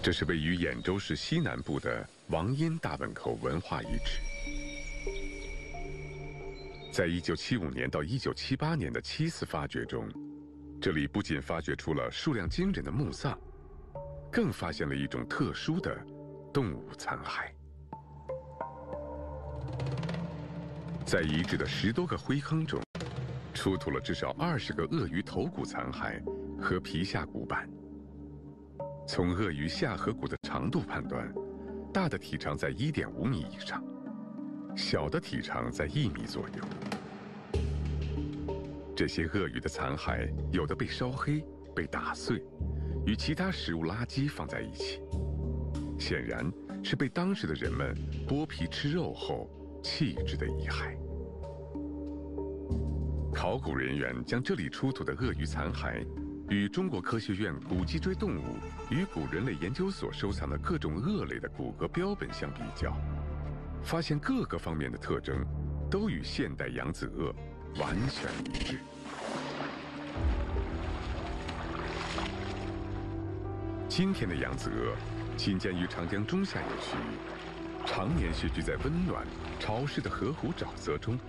这是位于兖州市西南部的王阴大汶口文化遗址。在1975年到1978年的7次发掘中，这里不仅发掘出了数量惊人的墓葬，更发现了一种特殊的动物残骸。在遗址的10多个灰坑中，出土了至少20个鳄鱼头骨残骸和皮下骨板。从鳄鱼下颌骨的长度判断，大的体长在1.5米以上，小的体长在1米左右。这些鳄鱼的残骸有的被烧黑、被打碎，与其他食物垃圾放在一起，显然是被当时的人们剥皮吃肉后弃置的遗骸。考古人员将这里出土的鳄鱼残骸与中国科学院古脊椎动物与古人类研究所收藏的各种鳄类的骨骼标本相比较，发现各个方面的特征都与现代扬子鳄完全一致。今天的扬子鳄仅见于长江中下游区域，常年穴居在温暖、潮湿的河湖沼泽中。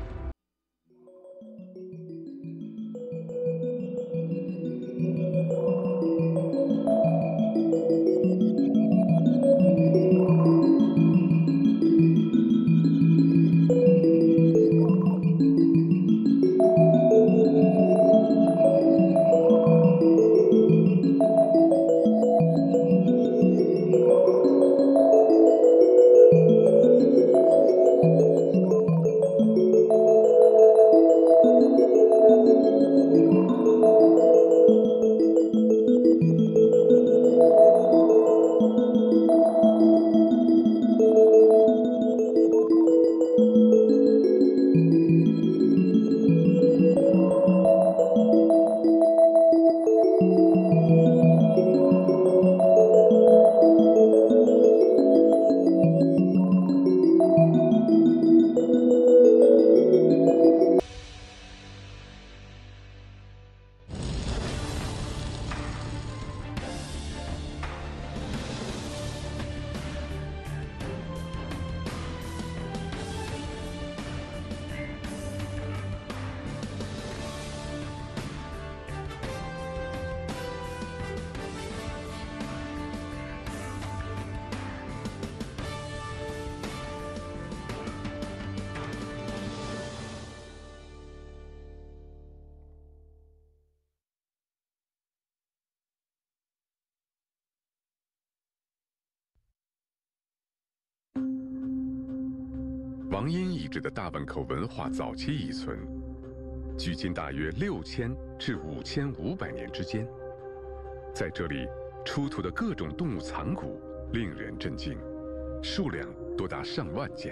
王阴遗址的大汶口文化早期遗存，距今大约6000至5500年之间。在这里出土的各种动物残骨令人震惊，数量多达上万件。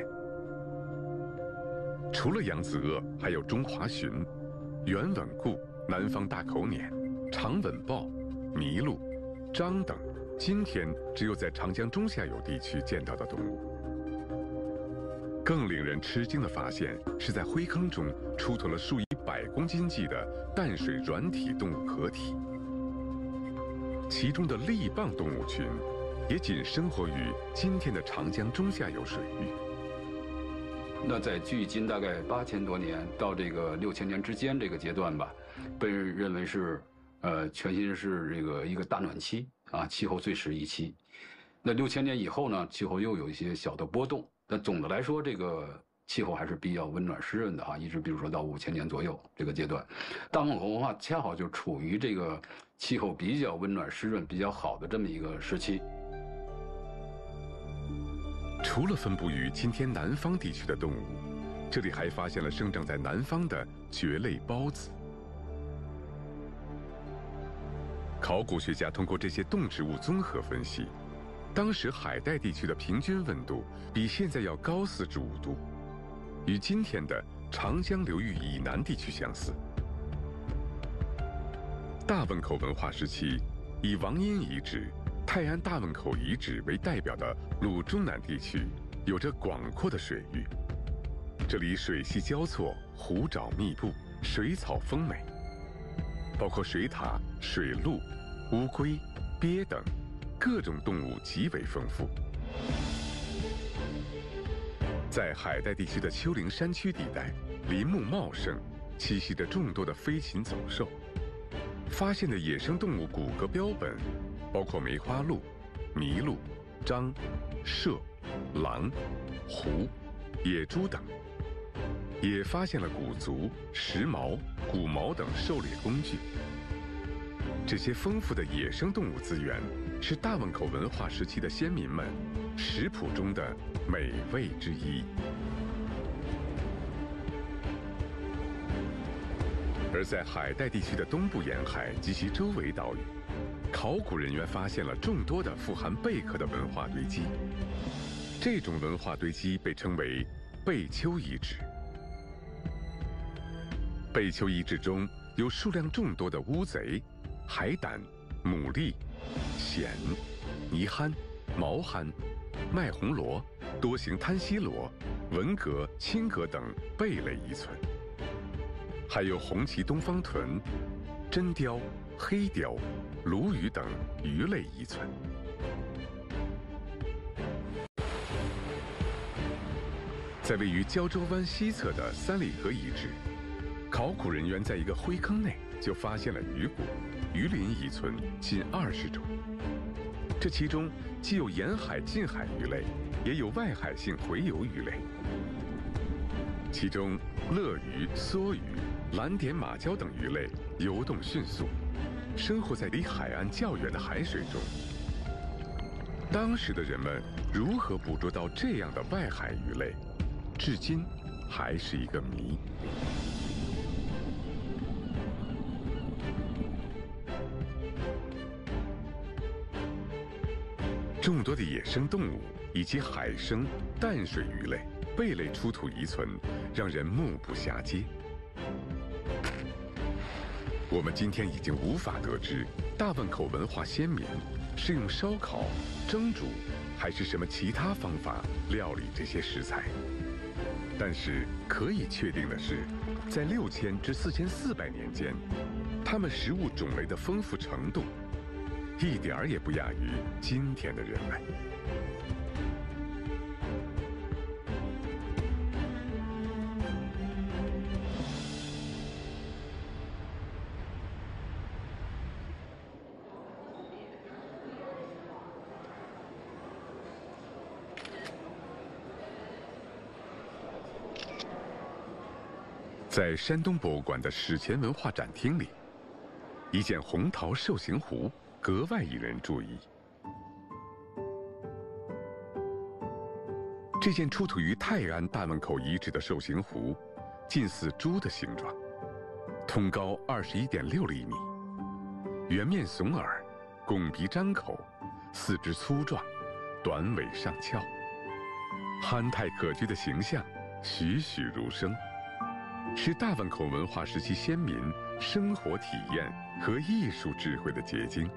除了扬子鳄，还有中华鲟、圆吻鸪、南方大口撵、长吻豹、麋鹿、獐等今天只有在长江中下游地区见到的动物。更令人吃惊的发现是在灰坑中出土了数以100公斤计的淡水软体动物壳体，其中的栗蚌动物群也仅生活于今天的长江中下游水域。 那在距今大概8000多年到这个6000年之间这个阶段吧，被认为是全新是这个一个大暖期啊，气候最适一期。那6000年以后呢，气候又有一些小的波动。但总的来说，这个气候还是比较温暖湿润的哈，一直比如说到5000年左右这个阶段，大汶口文化恰好就处于这个气候比较温暖湿润、比较好的这么一个时期。 除了分布于今天南方地区的动物，这里还发现了生长在南方的蕨类孢子。考古学家通过这些动植物综合分析，当时海带地区的平均温度比现在要高45度，与今天的长江流域以南地区相似。大汶口文化时期，以王阴遗址、泰安大汶口遗址为代表的鲁中南地区，有着广阔的水域，这里水系交错，湖沼密布，水草丰美，包括水獭、水鹿、乌龟、鳖等各种动物极为丰富。在海带地区的丘陵山区地带，林木茂盛，栖息着众多的飞禽走兽。发现的野生动物骨骼标本包括梅花鹿、麋鹿、獐、麝、狼、狐、野猪等。也发现了鼓足、石矛、骨矛等狩猎工具。这些丰富的野生动物资源，是大汶口文化时期的先民们食谱中的美味之一。而在海带地区的东部沿海及其周围岛屿，考古人员发现了众多的富含贝壳的文化堆积。这种文化堆积被称为贝丘遗址。贝丘遗址中有数量众多的乌贼、海胆、牡蛎、蚬、泥蛤、毛蛤、麦红螺、多形滩溪螺、文蛤、青蛤等贝类遗存，还有红鳍东方豚、真鲷、黑鲷、鲈鱼等鱼类遗存。在位于胶州湾西侧的三里河遗址，考古人员在一个灰坑内就发现了鱼骨、鱼鳞遗存近20种。这其中既有沿海近海鱼类，也有外海性洄游鱼类。其中乐鱼、梭鱼、蓝点马鲛等鱼类游动迅速，生活在离海岸较远的海水中。当时的人们如何捕捉到这样的外海鱼类，至今还是一个谜。众多的野生动物以及海生、淡水鱼类、贝类出土遗存，让人目不暇接。我们今天已经无法得知大汶口文化先民是用烧烤、蒸煮还是什么其他方法料理这些食材。但是可以确定的是，在6000至4400年间，它们食物种类的丰富程度，一点儿也不亚于今天的人们。在山东博物馆的史前文化展厅里，一件红陶兽形壶格外引人注意。这件出土于泰安大汶口遗址的兽形壶，近似猪的形状，通高21.6厘米，圆面耸耳，拱鼻张口，四肢粗壮，短尾上翘，憨态可掬的形象栩栩如生，是大汶口文化时期先民生活体验和艺术智慧的结晶。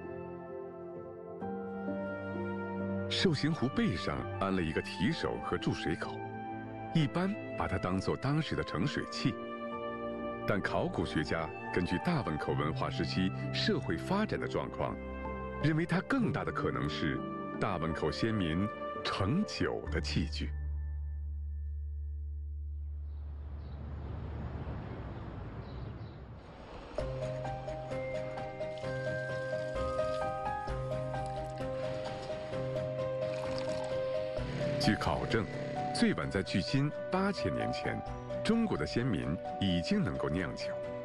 兽形壶背上安了一个提手和注水口，一般把它当作当时的盛水器。但考古学家根据大汶口文化时期社会发展的状况，认为它更大的可能是大汶口先民盛酒的器具。据考证，最晚在距今8000年前，中国的先民已经能够酿酒。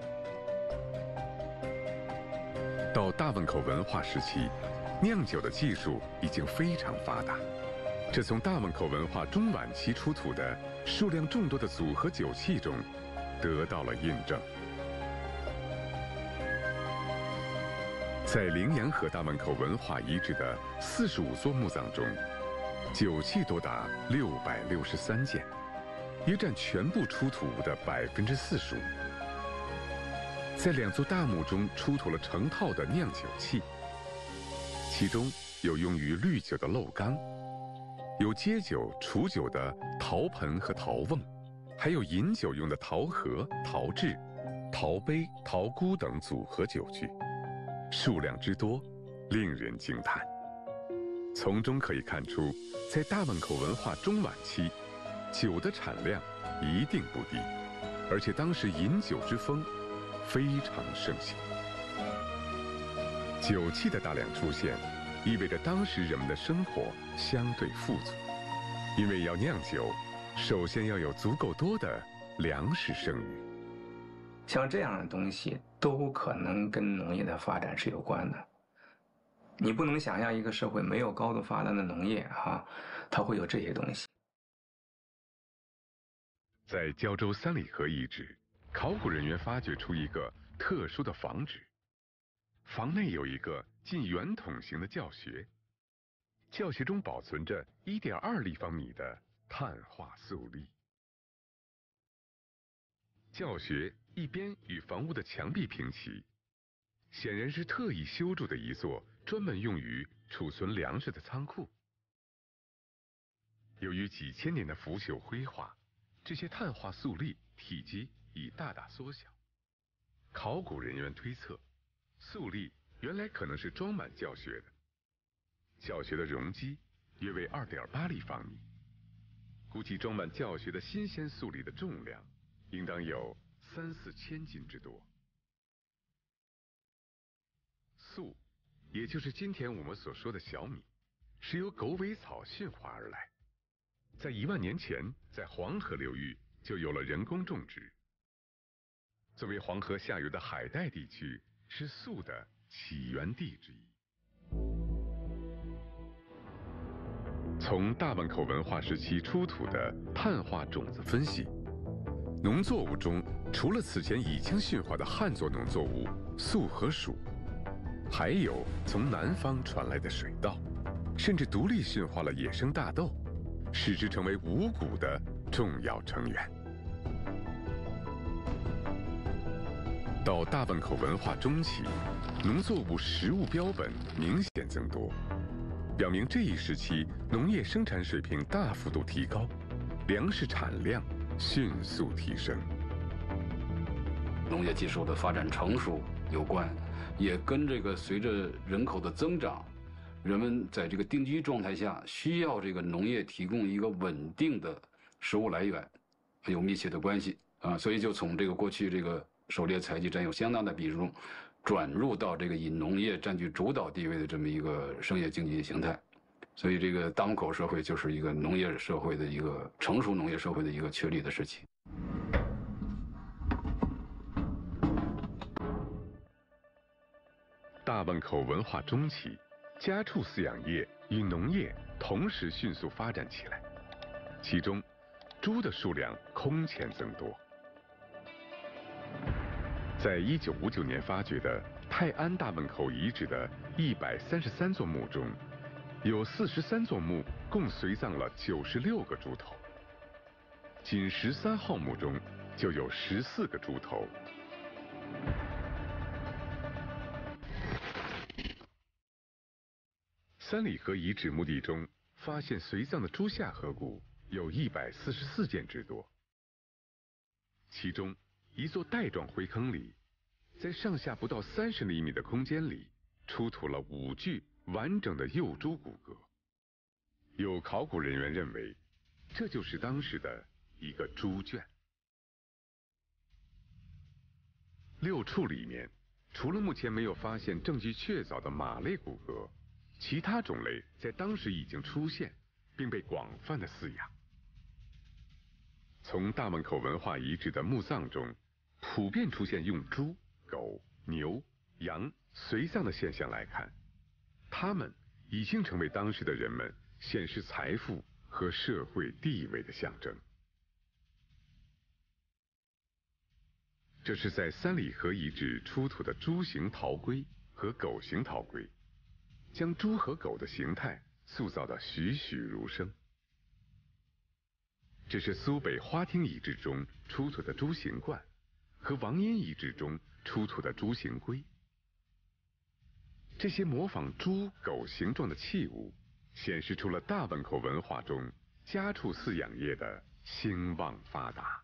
到大汶口文化时期，酿酒的技术已经非常发达，这从大汶口文化中晚期出土的数量众多的组合酒器中得到了印证。在羚羊河大汶口文化遗址的45座墓葬中，酒器多达663件，约占全部出土物的45%。在2座大墓中出土了成套的酿酒器，其中有用于滤酒的漏缸，有接酒、储酒的陶盆和陶瓮，还有饮酒用的陶盒、陶制、陶杯、陶箍等组合酒具，数量之多，令人惊叹。 从中可以看出，在大汶口文化中晚期，酒的产量一定不低，而且当时饮酒之风非常盛行。酒器的大量出现，意味着当时人们的生活相对富足，因为要酿酒，首先要有足够多的粮食剩余。 像这样的东西都可能跟农业的发展是有关的。你不能想象一个社会没有高度发达的农业它会有这些东西。 在胶州三里河遗址，考古人员发掘出一个特殊的房址，房内有一个近圆筒形的教学，教学中保存着1.2立方米的碳化素粒。教学一边与房屋的墙壁平齐，显然是特意修筑的一座专门用于储存粮食的仓库。由于几千年的腐朽灰化，这些碳化素粒体积已大大缩小。考古人员推测，素粒原来可能是装满教学的。教学的容积约为2.8立方米，估计装满教学的新鲜素粒的重量应当有3、4千斤之多。素，也就是今天我们所说的小米，是由狗尾草驯化而来。在1万年前，在黄河流域就有了人工种植。作为黄河下游的海带地区，是素的起源地之一。从大汶口文化时期出土的碳化种子分析，农作物中除了此前已经驯化的旱作农作物粟和黍，还有从南方传来的水稻，甚至独立驯化了野生大豆，使之成为五谷的重要成员。到大汶口文化中期，农作物实物标本明显增多，表明这一时期农业生产水平大幅度提高，粮食产量迅速提升。 农业技术的发展成熟有关，也跟这个随着人口的增长，人们在这个定居状态下需要这个农业提供一个稳定的食物来源有密切的关系所以就从这个过去这个狩猎采集占有相当的比重，转入到这个以农业占据主导地位的这么一个商业经济形态。所以这个大汶口社会就是一个农业社会的一个成熟农业社会的一个确立的时期。 大汶口文化中期，家畜饲养业与农业同时迅速发展起来，其中猪的数量空前增多。在1959年发掘的泰安大汶口遗址的133座墓中，有43座墓共随葬了96个猪头，仅13号墓中就有14个猪头。三里河遗址墓地中发现随葬的猪下颌骨有144件之多，其中一座带状灰坑里，在上下不到30厘米的空间里，出土了5具完整的幼猪骨骼。有考古人员认为，这就是当时的一个猪圈。6处里面，除了目前没有发现证据确凿的马类骨骼，其他种类在当时已经出现，并被广泛的饲养。从大汶口文化遗址的墓葬中，普遍出现用猪、狗、牛、羊随葬的现象来看，它们已经成为当时的人们显示财富和社会地位的象征。这是在三里河遗址出土的猪形陶龟和狗形陶龟，将猪和狗的形态塑造得栩栩如生。这是苏北花厅遗址中出土的猪形罐和王阴遗址中出土的猪形龟。这些模仿猪、狗形状的器物，显示出了大汶口文化中家畜饲养业的兴旺发达。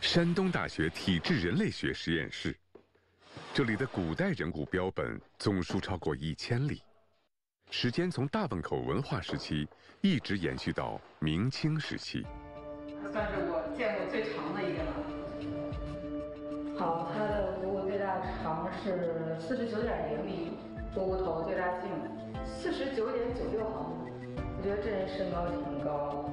山东大学体质人类学实验室，这里的古代人骨标本总数超过1000例，时间从大汶口文化时期一直延续到明清时期。 算是我见过最长的一个了。好，它的颅骨最大长是49.0米，颅骨头最大径49.96毫米，我觉得这人身高挺高。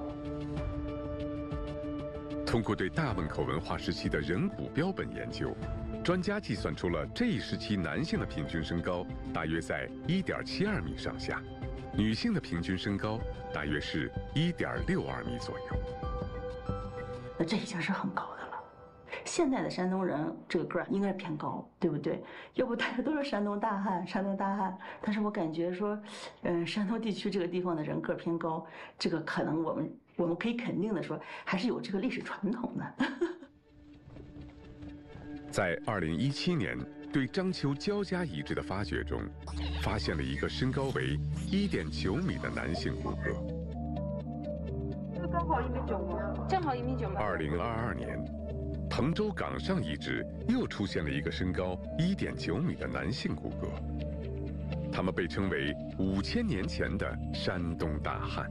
通过对大汶口文化时期的人骨标本研究，专家计算出了这一时期男性的平均身高大约在1.72米上下，女性的平均身高大约是1.62米左右。 那这已经是很高的了。现在的山东人这个个儿应该是偏高，对不对？要不大家都是山东大汉，山东大汉。但是我感觉说，山东地区这个地方的人个儿偏高，这个可能我们可以肯定的说，还是有这个历史传统的。 在2017年对章丘焦家遗址的发掘中，发现了一个身高为1.9米的男性骨骼。 刚好1.9米吗？正好1.9米。 2022年，滕州岗上遗址又出现了一个身高1.9米的男性骨骼，他们被称为5000年前的山东大汉。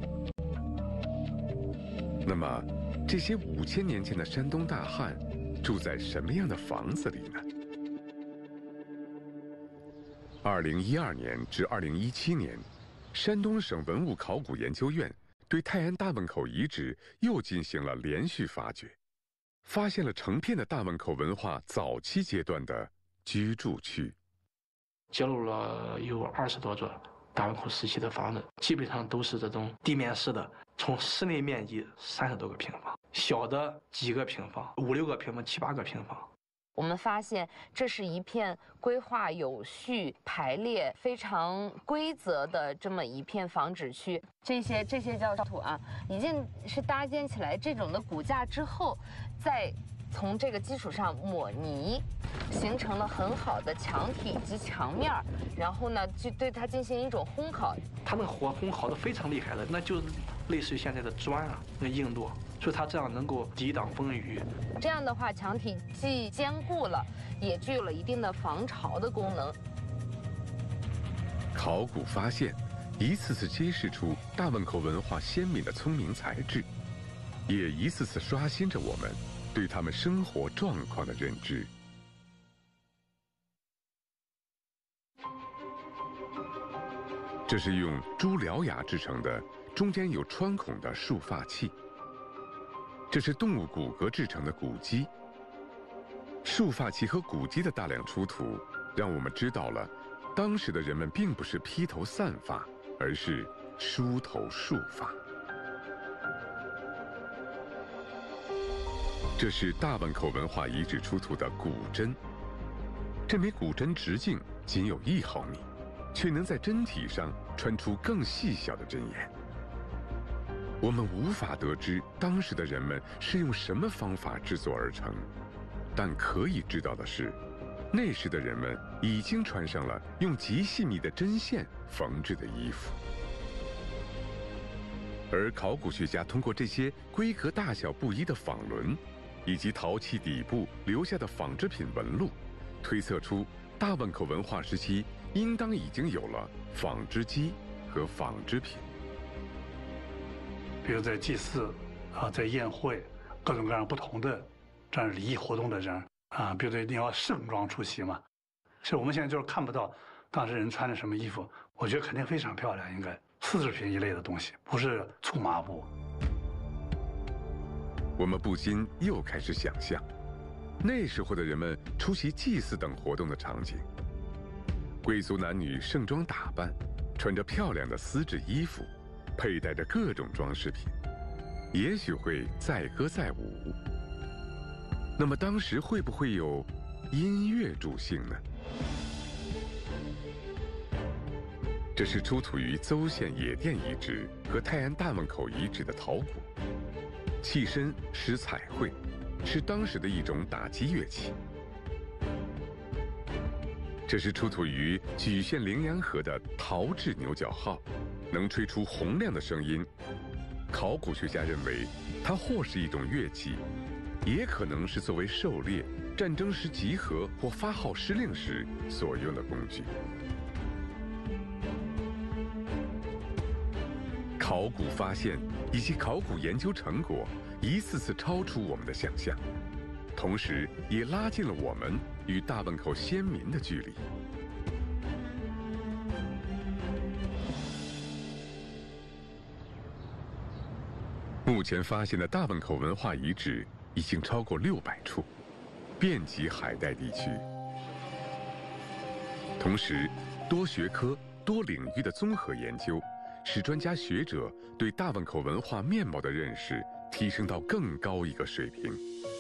那么，这些5000年前的山东大汉住在什么样的房子里呢？2012年至2017年，山东省文物考古研究院对泰安大汶口遗址又进行了连续发掘，发现了成片的大汶口文化早期阶段的居住区， 揭露了有20多座大汶口时期的房子，基本上都是这种地面式的，从室内面积30多个平方，小的几个平方，5、6个平方，7、8个平方。 我们发现这是一片规划有序、排列非常规则的这么一片房址区。这些叫土啊，已经是搭建起来这种的骨架之后，再从这个基础上抹泥，形成了很好的墙体及墙面，然后呢就对它进行一种烘烤。 它那烘烤的非常厉害的，那就是类似于现在的砖啊，那硬度。所以它这样能够抵挡风雨， 这样的话，墙体既坚固了，也具有了一定的防潮的功能。 考古发现一次次揭示出大汶口文化先民的聪明才智，也一次次刷新着我们对他们生活状况的认知。这是用猪獠牙制成的，中间有穿孔的束发器。这是动物骨骼制成的骨肌。束发器和骨肌的大量出土，让我们知道了，当时的人们并不是披头散发，而是梳头束发。这是大汶口文化遗址出土的骨针，这枚骨针直径仅有1毫米，却能在针体上穿出更细小的针眼。我们无法得知当时的人们是用什么方法制作而成，但可以知道的是，那时的人们已经穿上了用极细密的针线缝制的衣服。而考古学家通过这些规格大小不一的纺轮，以及陶器底部留下的纺织品纹路，推测出大汶口文化时期应当已经有了纺织机和纺织品。 比如在祭祀在宴会，各种各样不同的这样礼仪活动的人比如说你要盛装出席嘛，是我们现在就是看不到当时人穿的什么衣服，我觉得肯定非常漂亮，应该丝织品一类的东西，不是粗麻布。 我们不禁又开始想象，那时候的人们出席祭祀等活动的场景，贵族男女盛装打扮，穿着漂亮的丝质衣服，佩戴着各种装饰品，也许会载歌载舞。那么当时会不会有音乐助兴呢？这是出土于邹县野店遗址和泰安大汶口遗址的陶鼓，器身施彩绘，是当时的一种打击乐器。这是出土于莒县羚羊河的陶制牛角号，能吹出洪亮的声音。考古学家认为，它或是一种乐器， 也可能是作为狩猎、战争时集合或发号施令时所用的工具。考古发现以及考古研究成果一次次超出我们的想象，同时也拉近了我们与大汶口先民的距离。目前发现的大汶口文化遗址已经超过600处，遍及海带地区。同时，多学科、多领域的综合研究，使专家学者对大汶口文化面貌的认识提升到更高一个水平。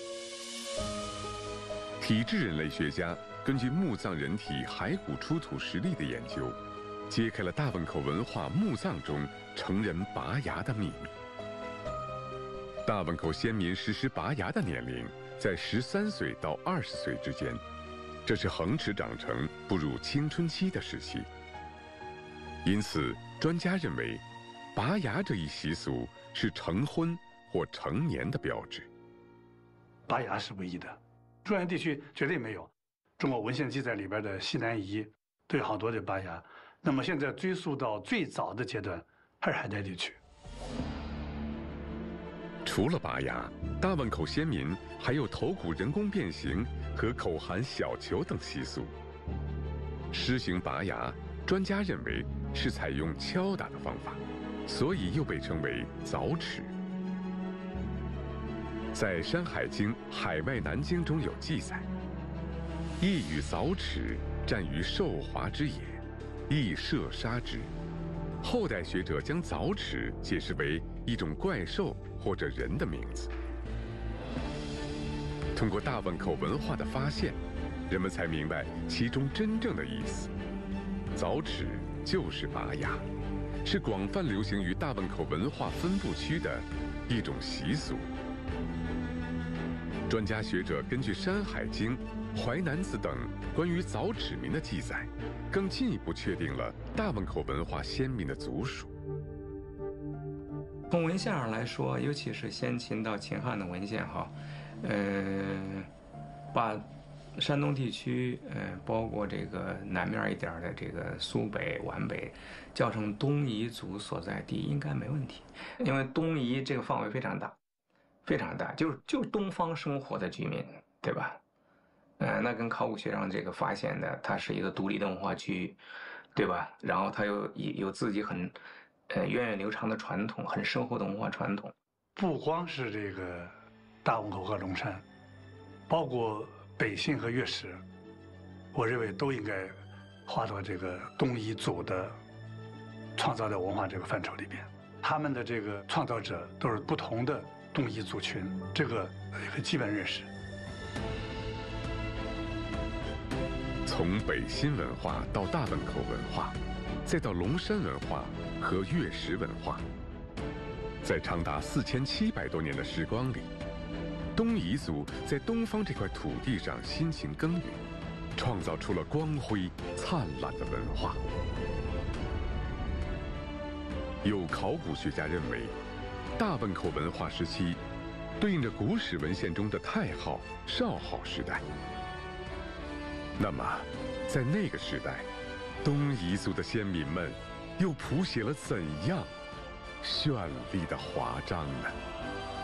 体质人类学家根据墓葬人体骸骨出土实例的研究，揭开了大汶口文化墓葬中成人拔牙的秘密。大汶口先民实施拔牙的年龄在13岁到20岁之间，这是恒齿长成步入青春期的时期。因此，专家认为，拔牙这一习俗是成婚或成年的标志。 拔牙是唯一的，中原地区绝对没有。中国文献记载里边的西南夷都有好多的拔牙。那么现在追溯到最早的阶段，还是海带地区。 除了拔牙，大汶口先民还有头骨人工变形和口含小球等习俗。施行拔牙，专家认为是采用敲打的方法，所以又被称为凿齿。在《山海经·海外南经》中有记载：“亦与凿齿，战于兽华之野，亦射杀之。”后代学者将凿齿解释为一种怪兽或者人的名字。通过大汶口文化的发现，人们才明白其中真正的意思。凿齿就是拔牙，是广泛流行于大汶口文化分布区的一种习俗。专家学者根据《山海经》《淮南子》等关于凿齿民的记载，更进一步确定了大汶口文化先民的族属。 从文献上来说，尤其是先秦到秦汉的文献哈，把山东地区，包括这个南面一点的这个苏北、皖北，叫成东夷族所在地，应该没问题。因为东夷这个范围非常大，非常大，就东方生活的居民，对吧？那跟考古学上这个发现的，它是一个独立的文化区域，对吧？然后它有自己很源远流长的传统，很深厚的文化传统。 不光是这个大汶口和龙山，包括北信和月石，我认为都应该划到这个东夷族的创造的文化这个范畴里边。他们的这个创造者都是不同的东夷族群，这个一个基本认识。 从北新文化到大汶口文化，再到龙山文化和月石文化，在长达4700多年的时光里，东夷族在东方这块土地上辛勤耕耘，创造出了光辉灿烂的文化。有考古学家认为，大汶口文化时期对应着古史文献中的太昊、少昊时代。那么，在那个时代，东夷族的先民们又谱写了怎样绚丽的华章呢？